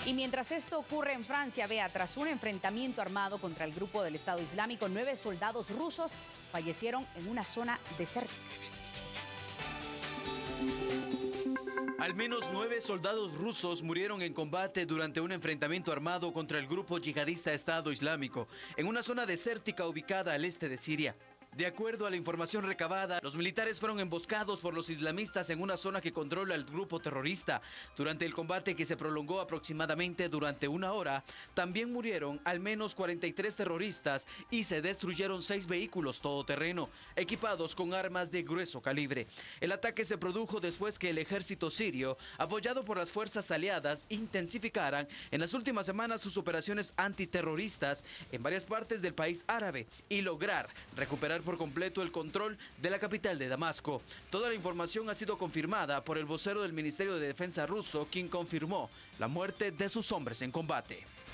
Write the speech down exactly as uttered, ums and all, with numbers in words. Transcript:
Y mientras esto ocurre en Francia, vea, tras un enfrentamiento armado contra el grupo del Estado Islámico, nueve soldados rusos fallecieron en una zona desértica. Al menos nueve soldados rusos murieron en combate durante un enfrentamiento armado contra el grupo yihadista Estado Islámico en una zona desértica ubicada al este de Siria. De acuerdo a la información recabada, los militares fueron emboscados por los islamistas en una zona que controla el grupo terrorista. Durante el combate, que se prolongó aproximadamente durante una hora, también murieron al menos cuarenta y tres terroristas y se destruyeron seis vehículos todoterreno, equipados con armas de grueso calibre. El ataque se produjo después que el ejército sirio, apoyado por las fuerzas aliadas, intensificaran en las últimas semanas sus operaciones antiterroristas en varias partes del país árabe y lograr recuperar por completo el control de la capital de Damasco. Toda la información ha sido confirmada por el vocero del Ministerio de Defensa ruso, quien confirmó la muerte de sus hombres en combate.